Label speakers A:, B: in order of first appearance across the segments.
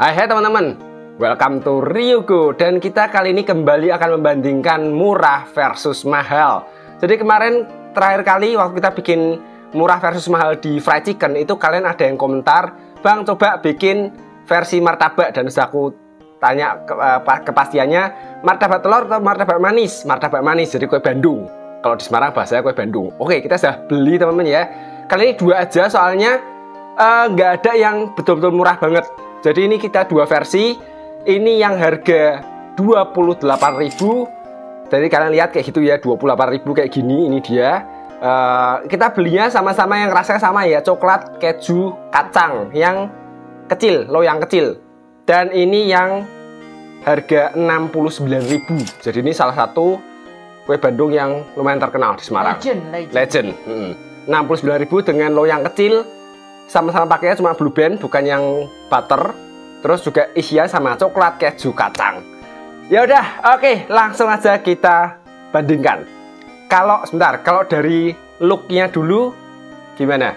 A: Hai teman-teman, welcome to Ryugo. Dan kita kali ini kembali akan membandingkan murah versus mahal. Jadi kemarin terakhir kali waktu kita bikin murah versus mahal di fried chicken, itu kalian ada yang komentar, "Bang, coba bikin versi martabak." Dan sudah aku tanya kepastiannya, martabak telur atau martabak manis? Martabak manis, jadi kue Bandung. Kalau di Semarang bahasanya kue Bandung. Oke, kita sudah beli teman-teman ya. Kali ini 2 aja soalnya nggak ada yang betul-betul murah banget. Jadi ini kita 2 versi. Ini yang harga 28.000. Jadi kalian lihat kayak gitu ya, 28.000 kayak gini. Ini dia. Kita belinya sama-sama yang rasanya sama ya, coklat, keju, kacang yang kecil, loyang kecil. Dan ini yang harga 69.000. Jadi ini salah satu kue Bandung yang lumayan terkenal di Semarang. Legend. 69.000 dengan loyang kecil. Sama-sama pakainya cuma Blue Band, bukan yang butter. Terus juga isinya sama coklat, keju, kacang. Ya udah, oke, langsung aja kita bandingkan. Kalau dari looknya dulu gimana?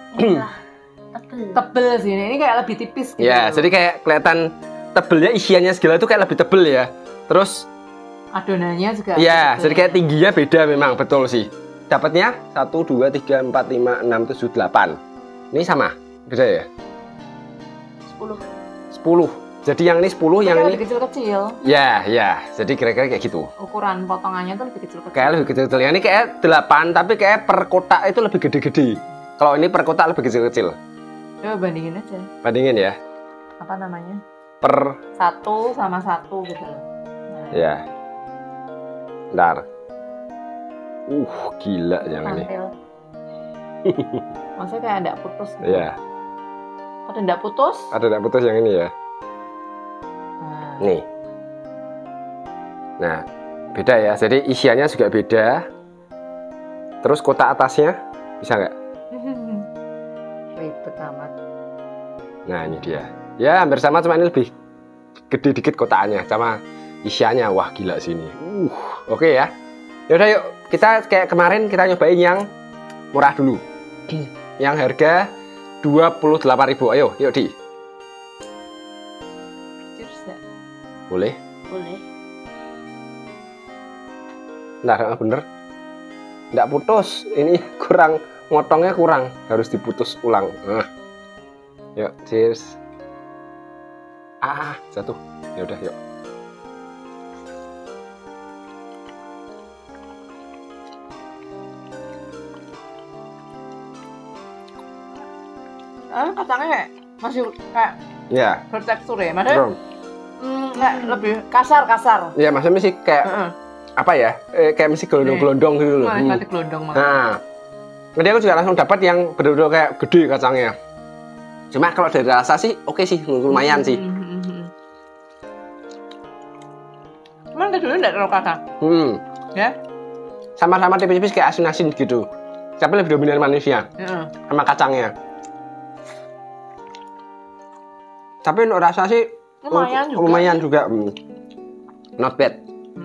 B: Tebel sih, ini kayak lebih tipis gitu.
A: Ya, jadi kayak kelihatan tebelnya, isiannya segala itu kayak lebih tebel ya. Terus
B: adonannya juga.
A: ya, jadi kayak tingginya beda memang, betul sih. Dapatnya 1, 2, 3, 4, 5, 6, 7, 8. Ini sama, beda ya? 10. Jadi yang ini 10, yang ini
B: kecil-kecil.
A: Ya, jadi kira-kira kayak gitu.
B: Ukuran potongannya tuh lebih kecil-kecil.
A: Kayak lebih kecil-kecil. Yang ini kayak 8, tapi kayak per kotak itu lebih gede-gede. Kalau ini per kotak lebih kecil-kecil.
B: Coba bandingin aja.
A: Bandingin ya.
B: Apa namanya?
A: Per
B: 1 sama 1 gitu loh. Nah.
A: Ya. Bentar. Gila yang ini.
B: Maksudnya kayak enggak putus gitu.
A: Iya.
B: Ada enggak putus?
A: Ada enggak putus yang ini ya.
B: Nah.
A: Nih. Nah, beda ya. Jadi isiannya juga beda. Terus kotak atasnya bisa nggak?
B: Ribet amat.
A: Nah, ini dia. Ya, hampir sama, cuma ini lebih gede dikit kotakannya sama isiannya. Wah, gila sini. Oke ya. Yaudah yuk, kita kayak kemarin kita nyobain yang murah dulu. Yang harga 28.000. Ayo, yuk Di.
B: Cheers ya?
A: Boleh?
B: Boleh.
A: Nggak bener. Nggak putus. Ini kurang, motongnya kurang. Harus diputus ulang. Yuk, cheers. Jatuh. Ya udah, yuk.
B: Kacangnya kayak masih kayak
A: Ya.
B: bertekstur ya, maksudnya kayak lebih kasar.
A: Ya, maksudnya sih kayak apa ya? Kayak mesti gelondong-gelondong gitu loh.
B: Nanti gelondong banget.
A: Nah, nanti aku juga langsung dapat yang benar-benar kayak gede kacangnya. Cuma kalau dari rasa sih oke sih, lumayan sih.
B: Cuman kejunya enggak terlalu kasar. Ya?
A: Sama-sama tipis-tipis kayak asin-asin gitu. Tapi lebih dominan manisnya sama kacangnya. Tapi untuk rasa sih lumayan juga. Not bad.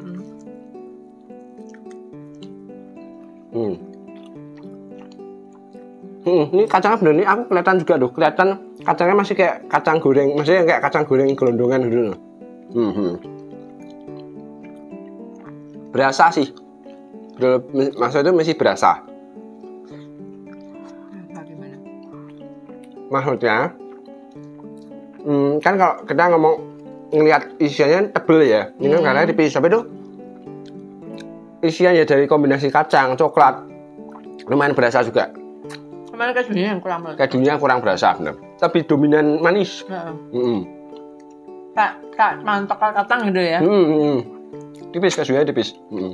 A: Ini kacangnya bener nih, aku kelihatan juga tuh, kelihatan kacangnya masih kayak kacang goreng, maksudnya kayak kacang goreng gelondongan gitu loh. Berasa sih, maksudnya masih berasa. Maksudnya, kan kalau kita ngelihat isiannya tebel ya, ini kan karena tipis, tapi tuh isiannya dari kombinasi kacang, coklat, lumayan berasa juga.
B: Cuman kejunya yang kurang berasa.
A: Kejunya kurang berasa, bener. Tapi dominan manis.
B: Kayak mantap kacang gitu ya.
A: Tipis, kejunya tipis.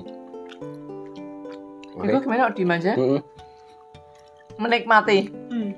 B: Itu gimana diem aja? Menikmati.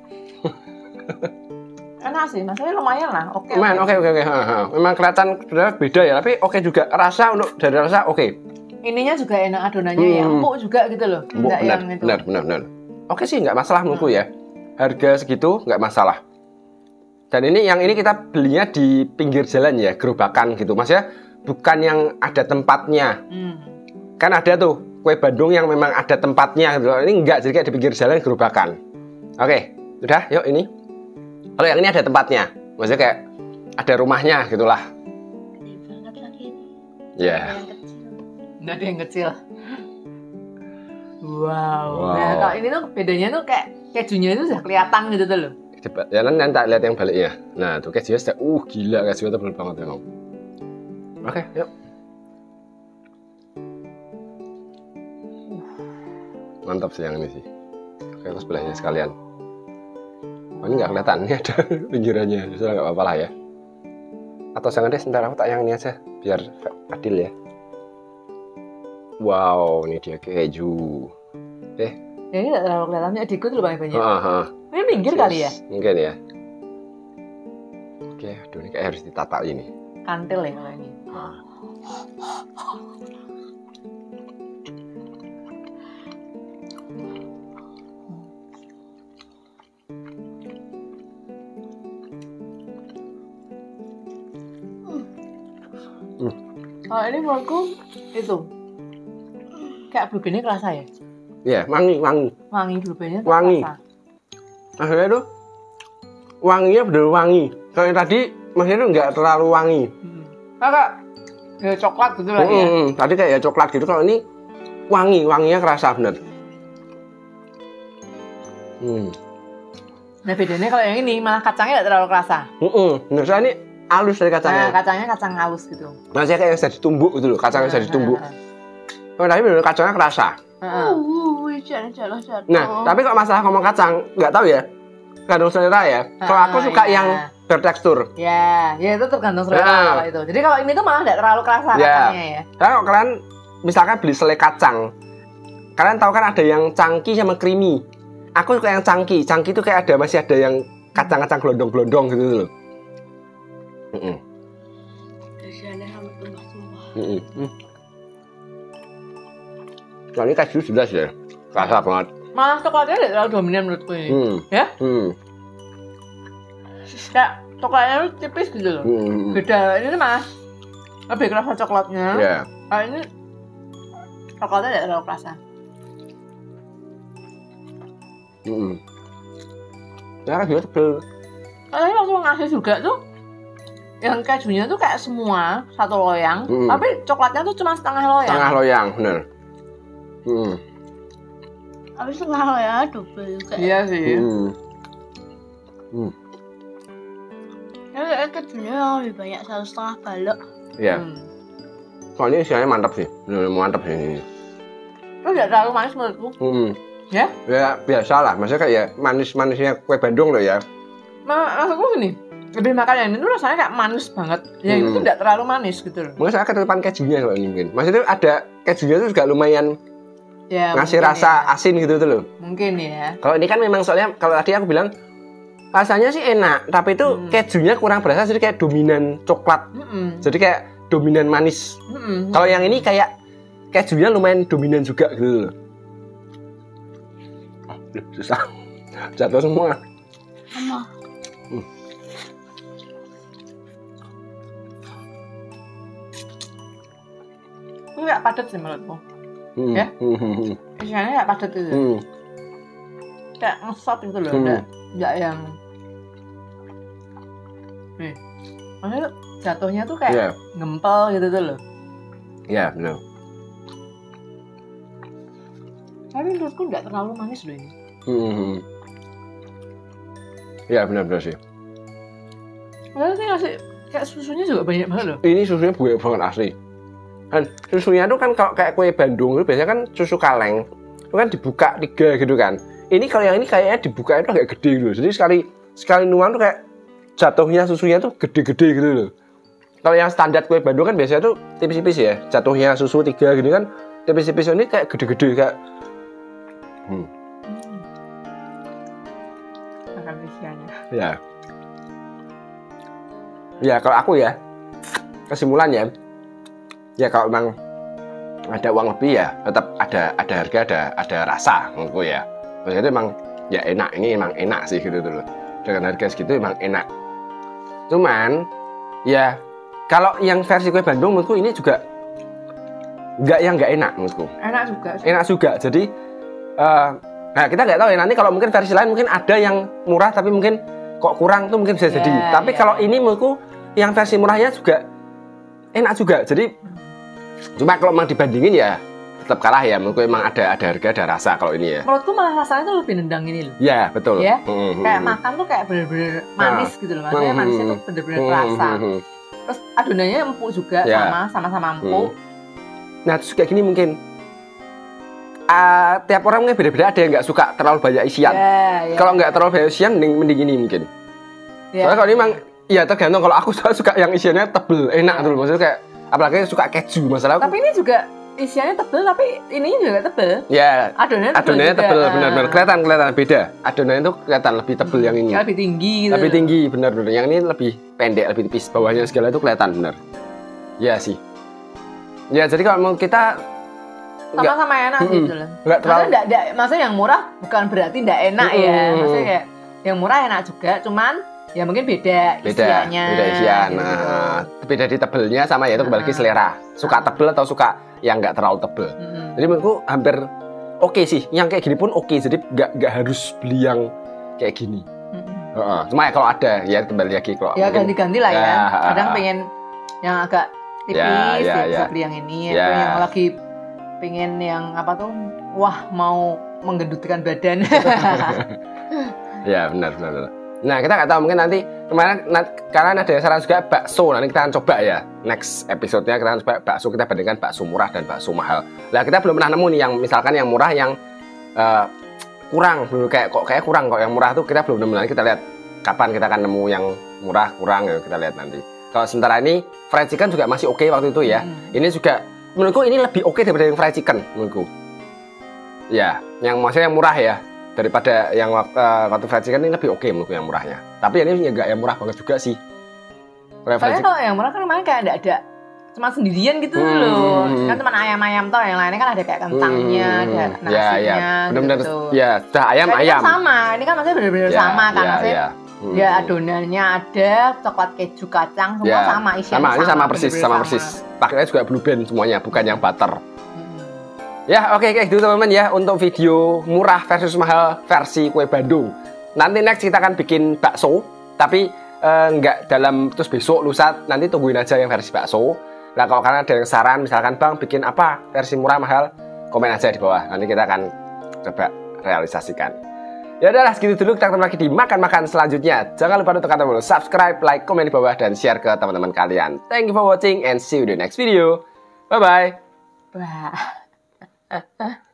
B: Enak sih, maksudnya lumayan lah. Oke.
A: Memang kelihatan beda ya, tapi oke juga. Rasa untuk dari rasa oke.
B: Ininya juga enak, adonannya yang empuk juga gitu loh.
A: Benar. Oke sih, nggak masalah menurutku ya. Harga segitu nggak masalah. Dan yang ini kita belinya di pinggir jalan ya, gerobakan gitu. Maksudnya bukan yang ada tempatnya. Kan ada tuh kue Bandung yang memang ada tempatnya gitu. Ini enggak, jadi kayak di pinggir jalan gerobakan. Oke, udah, yuk ini. Kalau yang ini ada tempatnya. Maksudnya kayak ada rumahnya gitulah.
C: Banget lagi.
A: Ya.
B: Nggak ada yang kecil. Wow. Nah, kalau ini tuh bedanya tuh kayak kejunya itu sudah kelihatan gitu tuh loh.
A: Coba, ya nanti lihat yang baliknya. Nah, tuh kejunya sudah, gila kejunya tebal banget ya. Oke, yuk. Mantap sih yang ini sih. Oke, terus sebelahnya sekalian. Oh, ini nggak kelihatan, ini ada pinggirannya, sudah nggak apa-apa lah ya. Atau jangan deh, sebentar aku tak yang ini aja, biar adil ya. Wow, ini dia keju.
B: Ya, ini nggak terlalu kelihatan, adikku tuh banyak. Ini minggir
A: Yes,
B: kali ya?
A: Mungkin ya. Oke, aduh ini kayak harus ditata ini.
B: Kantil ya kalau ini. Kalau ini menurutku itu kayak blueberry kerasa ya?
A: Iya, wangi.
B: Wangi blueberry
A: Wangi.
B: kerasa.
A: Akhirnya tuh wanginya bener wangi. Kalau yang tadi maksudnya tuh nggak terlalu wangi.
B: Kakak ya coklat gitu lah ya.
A: Tadi kayak ya coklat gitu. Kalau ini wanginya kerasa bener.
B: Nah bedanya kalau yang ini malah kacangnya nggak terlalu kerasa.
A: Bener, soalnya ini halus dari kacangnya.
B: Nah kacangnya kacang halus gitu.
A: Maksudnya kayak bisa ditumbuk gitu loh, kacangnya bisa ditumbuk. Kalau tadi bener kacangnya kerasa.
C: Jalan.
A: Nah, tapi kalau masalah ngomong kacang, nggak tahu ya. Tergantung selera ya. Kalau aku suka yang bertekstur.
B: Ya itu tergantung selera kalau itu. Jadi kalau ini tuh malah nggak terlalu kerasa kacangnya ya.
A: Karena kalau kalian misalkan beli selai kacang, kalian tahu kan ada yang cangki sama creamy. Aku suka yang cangki. Cangki itu kayak masih ada yang kacang-kacang gelondong-gelondong gitu loh.
C: Kasiannya sama tumbah-tumbah.
A: Nah, ini keju jelas ya. Kerasa banget.
B: Malah coklatnya nggak terlalu dominan menurutku ini. Ya? Kayak coklatnya tuh tipis gitu loh. Beda ini tuh mas lebih kerasa coklatnya.
A: Yeah.
B: Kalau ini coklatnya nggak terlalu kerasa.
A: Ya kan juga tebel.
B: Tapi waktu ngasih juga tuh yang kejunya tuh kayak semua satu loyang, tapi coklatnya tuh cuma setengah loyang.
A: Setengah loyang, bener.
C: Tapi setengah ya double juga.
B: Iya sih.
C: Ya kayak kejunya lebih banyak 1,5 balok.
A: Iya. Soalnya isiannya mantap sih, bener mantap sih ini.
B: Terus nggak terlalu manis menurutku. Ya?
A: Ya biasa lah, maksudnya kayak manis-manisnya kue Bandung loh ya.
B: Maksudku gini, lebih makan yang ini tuh rasanya kayak manis banget. Yang ini tuh nggak terlalu manis gitu loh.
A: Mungkin saya ketetapan kejunya kalau ini mungkin. Maksudnya ada kejunya tuh juga lumayan
B: ya,
A: ngasih rasa asin gitu tuh loh.
B: Mungkin ya.
A: Kalau ini kan memang soalnya kalau tadi aku bilang rasanya sih enak, tapi itu kejunya kurang berasa, jadi kayak dominan coklat. Jadi kayak dominan manis. Kalau yang ini kayak kejunya lumayan dominan juga gitu loh. Susah. Jatuh semua.
C: Sama.
B: Itu nggak padat sih menurutku. Ya? Isiannya nggak padat itu. Kayak ngesot gitu loh. Nggak yang nih. Maksudnya jatuhnya tuh kayak ngempel gitu tuh loh.
A: Iya, benar.
B: Tapi menurutku nggak terlalu manis loh ini.
A: Iya, benar-benar sih.
B: Padahal sih ngasih kayak susunya juga banyak banget loh.
A: Ini susunya banyak banget asli. Kan susunya tuh kan kalau kayak kue Bandung itu biasanya kan susu kaleng. Itu kan dibuka 3 gitu kan. Ini kalau yang ini kayaknya dibuka itu agak gede gitu. Jadi sekali nuang tuh kayak jatuhnya susunya tuh gede-gede gitu loh. Kalau yang standar kue Bandung kan biasanya tuh tipis-tipis ya. Jatuhnya susu 3 gitu kan tipis-tipis, ini kayak gede-gede kayak
B: makan isiannya.
A: Ya. Ya kalau aku ya kesimpulannya ya kalau memang ada uang lebih ya tetap ada harga, ada rasa menurutku ya. Maksudnya itu emang ya enak, ini emang enak sih gitu loh. Dengan harga segitu emang enak. Cuman ya kalau yang versi kue Bandung menurutku ini juga nggak enak menurutku.
B: Enak juga.
A: Enak juga. Jadi nah kita nggak tahu ya, nanti kalau mungkin versi lain mungkin ada yang murah tapi mungkin kok kurang tuh mungkin bisa jadi. Tapi kalau ini menurutku yang versi murahnya juga enak juga. Jadi cuma kalau memang dibandingin ya tetap kalah ya. Menurutku emang ada harga ada rasa kalau ini ya.
B: Menurutku malah rasanya tuh lebih nendang ini loh.
A: Ya betul.
B: Ya, kayak makan tuh kayak bener-bener manis gitu loh. Maksudnya manisnya tuh bener-bener terasa. Terus adonannya empuk juga, sama-sama empuk.
A: Nah terus kayak gini mungkin tiap orang mungkin beda-beda. Ada yang nggak suka terlalu banyak isian. Kalau nggak terlalu banyak isian, mending ini mungkin. Soalnya kalau ini memang ya tergantung. Kalau aku suka yang isiannya tebel, enak tuh. Maksudnya kayak apalagi suka keju masalah.
B: Tapi ini juga isiannya tebel, tapi ininya juga tebel.
A: Ya. Adonannya tebel, benar-benar kelihatan beda. Adonannya itu kelihatan lebih tebel yang ini.
B: Lebih tinggi gitu.
A: Lebih tinggi, benar-benar. Yang ini lebih pendek, lebih tipis. Bawahnya segala itu kelihatan benar. Ya sih. Ya jadi kalau mau kita
B: sama-sama enak gitu loh. Maksudnya yang murah bukan berarti nggak enak ya. Maksudnya kayak yang murah enak juga, cuman ya mungkin beda isiannya.
A: Beda isian.
B: Gitu.
A: Nah, beda di tebelnya sama ya itu kembali ke selera. Suka tebel atau suka yang nggak terlalu tebel. Jadi menurutku hampir oke sih. Yang kayak gini pun oke. Jadi nggak harus beli yang kayak gini. Cuma ya kalau ada ya kembali lagi kalau
B: ya ganti-ganti lah ya. Kadang pengen yang agak tipis bisa beli yang ini. Atau yang lagi pengen yang apa tuh, wah mau menggendutkan badan.
A: Ya benar. Nah kita nggak tahu mungkin nanti kemarin karena ada yang saran juga bakso, nanti kita akan coba ya next episode-nya kita akan coba bakso, kita bandingkan bakso murah dan bakso mahal. Nah kita belum pernah nemu nih yang misalkan yang murah yang kurang, kayak kurang kok yang murah tuh kita belum nemu. Nanti kita lihat kapan kita akan nemu yang murah kurang ya, kita lihat nanti. Kalau sementara ini fried chicken juga masih oke waktu itu ya. Ini juga menurutku ini lebih oke daripada yang fried chicken menurutku. Ya, yang maksudnya yang murah ya daripada yang waktu fried chicken ini lebih oke menurutku yang murahnya. Tapi ini enggak yang murah banget juga sih.
B: Soalnya kalau yang murah kan memang kayak ada cuma sendirian gitu loh. Kan cuma ayam-ayam toh, yang lainnya kan ada kayak kentangnya, ada nasinya
A: bener-bener,
B: gitu.
A: Ya, sudah ayam.
B: Kan sama, ini kan maksudnya bener-bener sama kan maksudnya. Ya adonannya ada, coklat keju kacang semua sama isiannya.
A: Ini sama persis. Pakainya juga blue band semuanya, bukan yang butter. Ya oke kayak gitu teman-teman ya untuk video murah versus mahal versi kue Bandung. Nanti next kita akan bikin bakso, tapi nggak dalam terus besok lusa, nanti tungguin aja yang versi bakso. Nah kalau kalian ada yang saran misalkan bang bikin apa versi murah mahal, komen aja di bawah, nanti kita akan coba realisasikan. Ya udahlah segitu dulu, kita ketemu lagi di makan-makan selanjutnya. Jangan lupa untuk tombol subscribe, like, komen di bawah, dan share ke teman-teman kalian. Thank you for watching and see you in the next video. Bye-bye.
B: Bye.